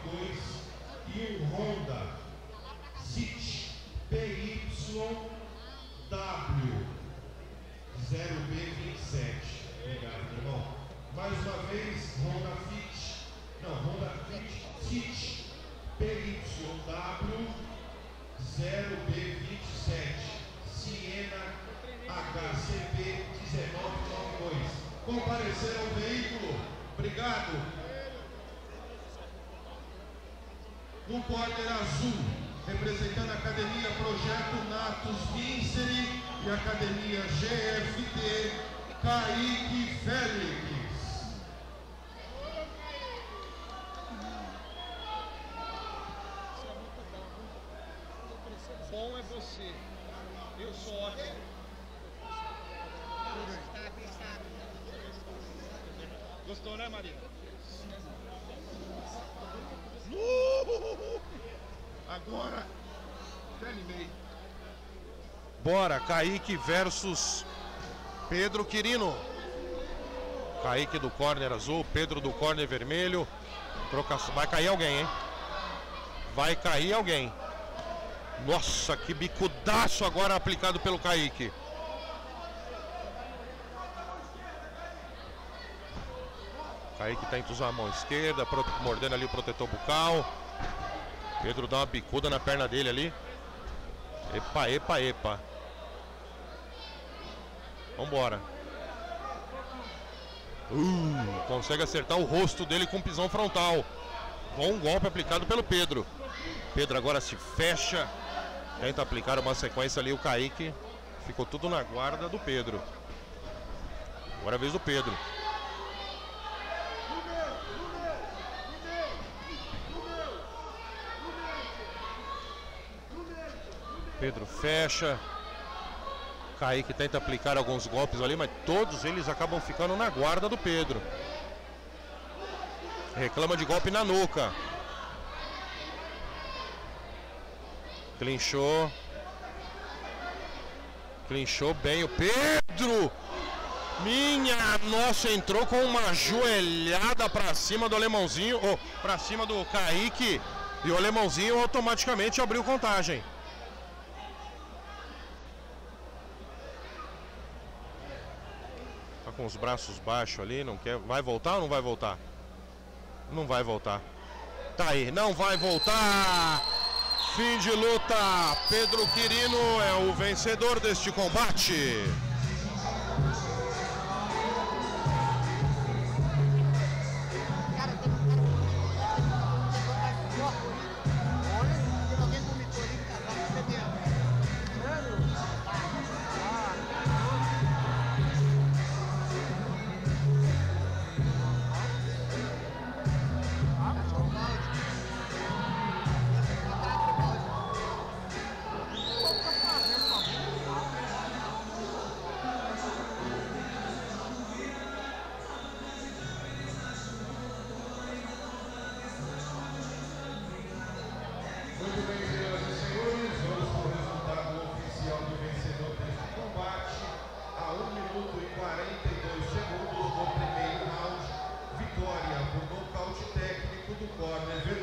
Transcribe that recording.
2 e um Honda City PYW 0B27. Obrigado, irmão. Mais uma vez, Honda Fit City PYW 0B27 Siena HCP 1992. Comparecer ao veículo. Obrigado. No corner azul, representando a Academia Projeto Natus Vincere e a Academia GFT, Kaique Félix. Bom é você. Eu sou ótimo. Gostou, né, Maria? Agora, terminei. Bora, Kaique versus Pedro Quirino. Kaique do corner azul, Pedro do corner vermelho. Trocação. Vai cair alguém, hein? Vai cair alguém. Nossa, que bicudaço agora aplicado pelo Kaique. Kaique tenta usar a mão esquerda, mordendo ali o protetor bucal. Pedro dá uma bicuda na perna dele ali. Epa, epa, epa. Vambora. Consegue acertar o rosto dele com pisão frontal. Bom golpe aplicado pelo Pedro. Pedro agora se fecha. Tenta aplicar uma sequência ali o Kaique. Ficou tudo na guarda do Pedro. Agora é a vez do Pedro. Pedro fecha. Kaique tenta aplicar alguns golpes ali, mas todos eles acabam ficando na guarda do Pedro. Reclama de golpe na nuca. Clinchou. Clinchou bem o Pedro. Minha nossa, entrou com uma joelhada pra cima do alemãozinho, ou pra cima do Kaique. E o alemãozinho automaticamente abriu contagem. Tá com os braços baixos ali, não quer. Vai voltar ou não vai voltar? Não vai voltar. Tá aí, não vai voltar. Fim de luta. Pedro Quirino é o vencedor deste combate. Muito bem, senhoras e senhores, vamos para o resultado oficial do vencedor deste combate. A 1 minuto e 42 segundos do primeiro round. Vitória por nocaute técnico do corner vermelho.